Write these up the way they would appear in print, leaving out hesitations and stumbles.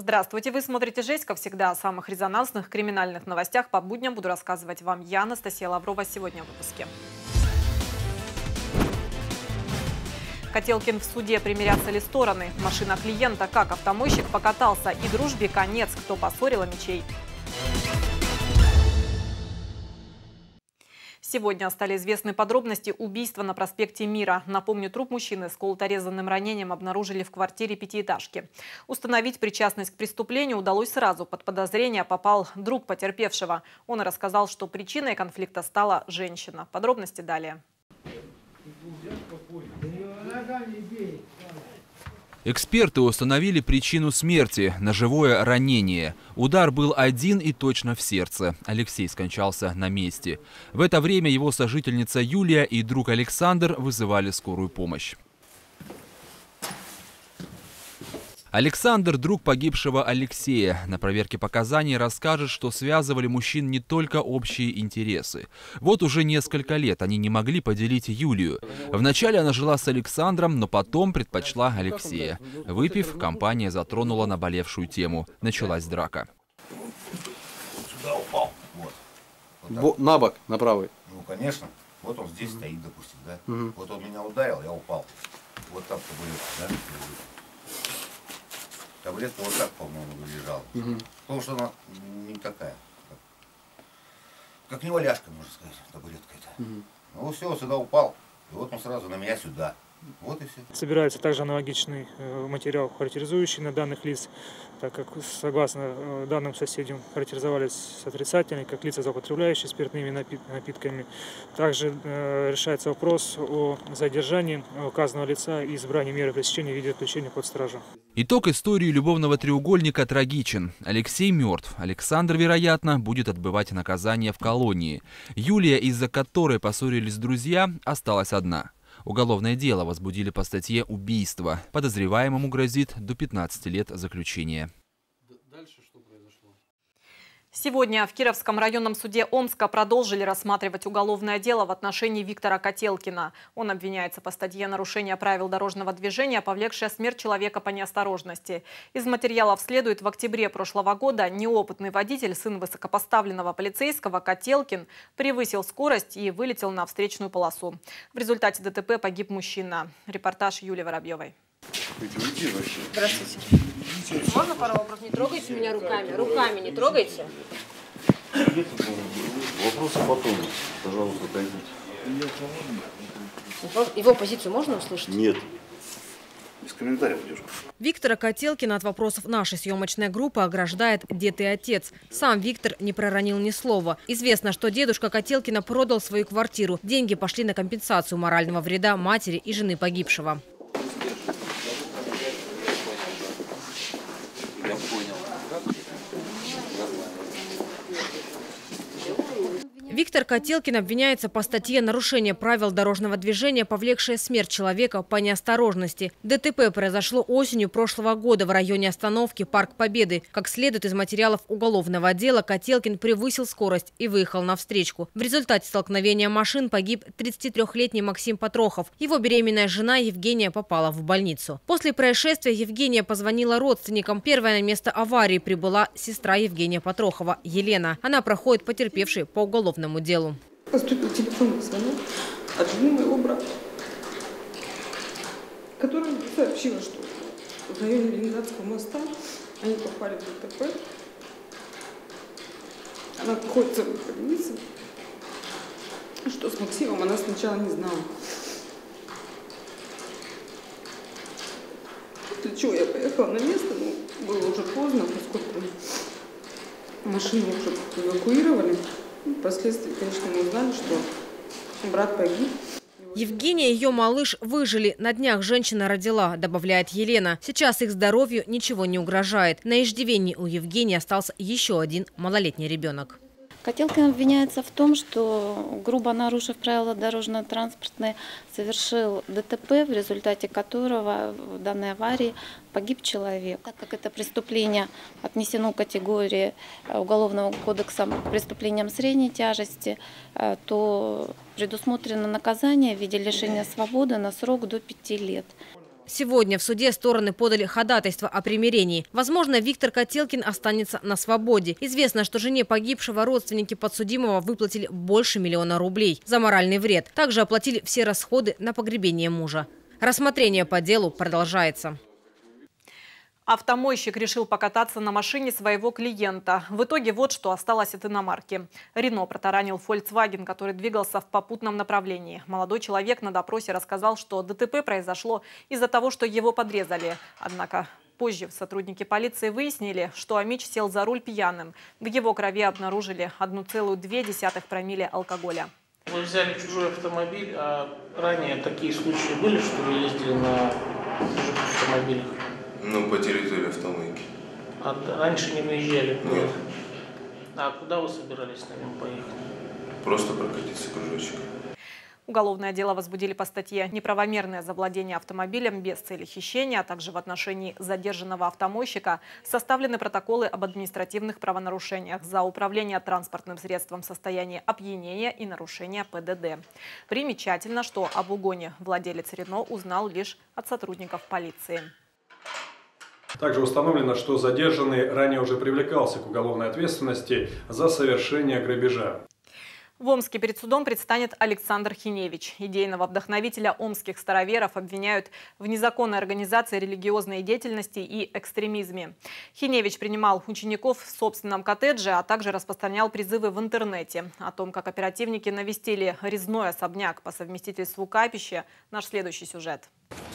Здравствуйте, вы смотрите «Жесть», как всегда, о самых резонансных криминальных новостях. По будням буду рассказывать вам я, Анастасия Лаврова. Сегодня в выпуске. Котелкин в суде. Примирятся ли стороны? Машина клиента. Как автомойщик покатался? И дружбе конец. Кто поссорил мечей? Сегодня стали известны подробности убийства на проспекте Мира. Напомню, труп мужчины с колото-резанным ранением обнаружили в квартире пятиэтажки. Установить причастность к преступлению удалось сразу. Под подозрение попал друг потерпевшего. Он рассказал, что причиной конфликта стала женщина. Подробности далее. Эксперты установили причину смерти – ножевое ранение. Удар был один и точно в сердце. Алексей скончался на месте. В это время его сожительница Юлия и друг Александр вызывали скорую помощь. Александр – друг погибшего Алексея. На проверке показаний расскажет, что связывали мужчин не только общие интересы. Вот уже несколько лет они не могли поделить Юлию. Вначале она жила с Александром, но потом предпочла Алексея. Выпив, компания затронула наболевшую тему. Началась драка. Сюда упал. Вот на бок, на правый. Ну, конечно. Вот он здесь стоит, допустим, да? Вот он меня ударил, я упал. Вот так таблетка, да? Таблетка вот так, по-моему, лежала. Потому что она не такая. Как неваляшка, можно сказать, таблетка это. Ну все, сюда упал. И вот он сразу на меня сюда. Вот и все. Собирается также аналогичный материал, характеризующий на данных лиц, так как, согласно данным соседям, характеризовались отрицательно, как лица, злоупотребляющие спиртными напитками. Также решается вопрос о задержании указанного лица и избрании меры пресечения в виде заключения под стражу. Итог истории любовного треугольника трагичен. Алексей мертв. Александр, вероятно, будет отбывать наказание в колонии. Юлия, из-за которой поссорились друзья, осталась одна. Уголовное дело возбудили по статье «Убийство». Подозреваемому грозит до 15 лет заключения. Дальше что произошло? Сегодня в Кировском районном суде Омска продолжили рассматривать уголовное дело в отношении Виктора Котелкина. Он обвиняется по статье «Нарушение правил дорожного движения, повлекшее смерть человека по неосторожности». Из материалов следует, в октябре прошлого года неопытный водитель, сын высокопоставленного полицейского, Котелкин, превысил скорость и вылетел на встречную полосу. В результате ДТП погиб мужчина. Репортаж Юлии Воробьевой. Здравствуйте. Можно пару вопросов? Не трогайте меня руками. Руками не трогайте. Вопросы потом. Пожалуйста, отойдите. Его позицию можно услышать? Нет. Без комментариев держу. Виктора Котелкина от вопросов нашей съемочной группы ограждает дед и отец. Сам Виктор не проронил ни слова. Известно, что дедушка Котелкина продал свою квартиру. Деньги пошли на компенсацию морального вреда матери и жены погибшего. Виктор Котелкин обвиняется по статье «Нарушение правил дорожного движения, повлекшее смерть человека по неосторожности». ДТП произошло осенью прошлого года в районе остановки «Парк Победы». Как следует из материалов уголовного дела, Котелкин превысил скорость и выехал на встречку. В результате столкновения машин погиб 33-летний Максим Патрохов. Его беременная жена Евгения попала в больницу. После происшествия Евгения позвонила родственникам. Первая на место аварии прибыла сестра Евгения Патрохова, Елена. Она проходит потерпевшей по уголовному делу. Поступил телефонный звонок от жены моего брата, которая сообщила, что в районе Ленинградского моста они попали в ДТП. Она находится в больнице. Что с Максимом, она сначала не знала. После чего я поехала на место, но было уже поздно, поскольку машину уже эвакуировали. Впоследствии, конечно, мы узнали, что брат погиб. Евгения и ее малыш выжили. На днях женщина родила, добавляет Елена. Сейчас их здоровью ничего не угрожает. На иждивении у Евгении остался еще один малолетний ребенок. Котелкин обвиняется в том, что, грубо нарушив правила дорожно-транспортные, совершил ДТП, в результате которого в данной аварии погиб человек. Так как это преступление отнесено к категории Уголовного кодекса к преступлениям средней тяжести, то предусмотрено наказание в виде лишения свободы на срок до 5 лет. Сегодня в суде стороны подали ходатайство о примирении. Возможно, Виктор Котелкин останется на свободе. Известно, что жене погибшего родственники подсудимого выплатили больше 1 миллиона рублей за моральный вред. Также оплатили все расходы на погребение мужа. Рассмотрение по делу продолжается. Автомойщик решил покататься на машине своего клиента. В итоге вот что осталось от иномарки. Рено протаранил Volkswagen, который двигался в попутном направлении. Молодой человек на допросе рассказал, что ДТП произошло из-за того, что его подрезали. Однако позже сотрудники полиции выяснили, что Амич сел за руль пьяным. В его крови обнаружили 1,2 промилле алкоголя. Вы взяли чужой автомобиль, а ранее такие случаи были, что вы ездили на чужих автомобилях? Ну, по территории автомойки. А раньше не выезжали? Нет. А куда вы собирались на нем поехать? Просто прокатиться кружочек. Уголовное дело возбудили по статье «Неправомерное завладение автомобилем без цели хищения», а также в отношении задержанного автомойщика составлены протоколы об административных правонарушениях за управление транспортным средством в состоянии опьянения и нарушения ПДД. Примечательно, что об угоне владелец Рено узнал лишь от сотрудников полиции. Также установлено, что задержанный ранее уже привлекался к уголовной ответственности за совершение грабежа. В Омске перед судом предстанет Александр Хиневич. Идейного вдохновителя омских староверов обвиняют в незаконной организации религиозной деятельности и экстремизме. Хиневич принимал учеников в собственном коттедже, а также распространял призывы в интернете. О том, как оперативники навестили резной особняк по совместительству капище, наш следующий сюжет.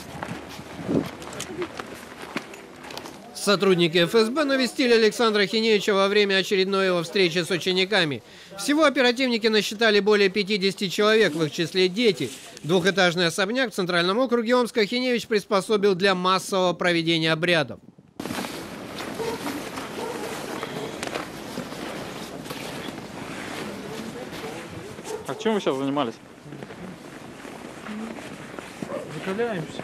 Сотрудники ФСБ навестили Александра Хиневича во время очередной его встречи с учениками. Всего оперативники насчитали более 50 человек, в их числе дети. Двухэтажный особняк в Центральном округе Омска Хиневич приспособил для массового проведения обрядов. А чем вы сейчас занимались? Закаляемся.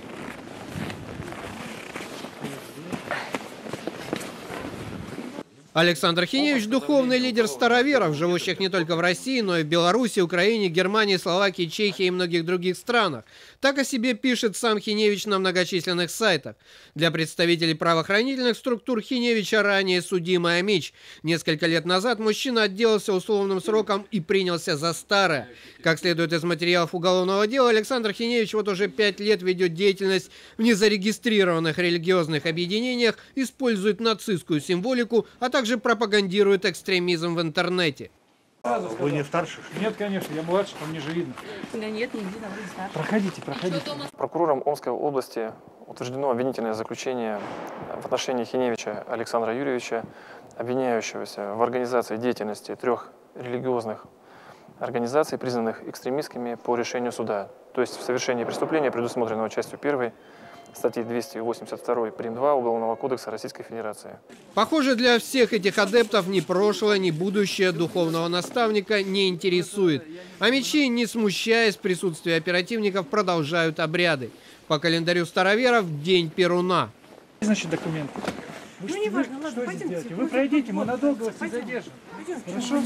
Александр Хиневич – духовный лидер староверов, живущих не только в России, но и в Беларуси, Украине, Германии, Словакии, Чехии и многих других странах. Так о себе пишет сам Хиневич на многочисленных сайтах. Для представителей правоохранительных структур Хиневича ранее судимый Амич. Несколько лет назад мужчина отделался условным сроком и принялся за старое. Как следует из материалов уголовного дела, Александр Хиневич вот уже 5 лет ведет деятельность в незарегистрированных религиозных объединениях, использует нацистскую символику, а также пропагандирует экстремизм в интернете. Вы не старше? Нет, конечно, я младше, там ниже видно. Да нет, не видно, вы старше. Проходите, проходите. Прокурором Омской области утверждено обвинительное заключение в отношении Хиневича Александра Юрьевича, обвиняющегося в организации деятельности 3 религиозных организаций, признанных экстремистскими по решению суда. То есть в совершении преступления, предусмотренного частью 1 статьи 282 прим. 2 Уголовного кодекса Российской Федерации. Похоже, для всех этих адептов ни прошлое, ни будущее духовного наставника не интересует. А мечи, не смущаясь присутствия оперативников, продолжают обряды. По календарю староверов – день Перуна. Значит, документы. Ну не важно, ладно, пойдемте. Вы пройдите, мы надолго вас не задержим. Хорошо?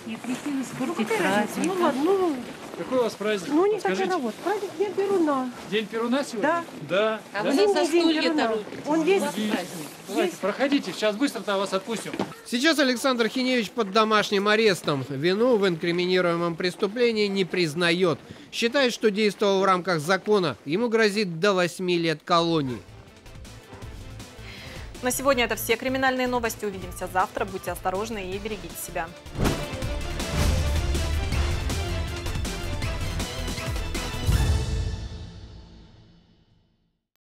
Ну ладно, ну... Какой у вас праздник? Ну не такой работа. Праздник День Перуна. День Перуна сегодня? Да. Да. А вы нас со стулья-то он есть. Давайте, проходите, сейчас быстро-то вас отпустим. Сейчас Александр Хиневич под домашним арестом. Вину в инкриминируемом преступлении не признает. Считает, что действовал в рамках закона. Ему грозит до 8 лет колонии. На сегодня это все криминальные новости. Увидимся завтра. Будьте осторожны и берегите себя.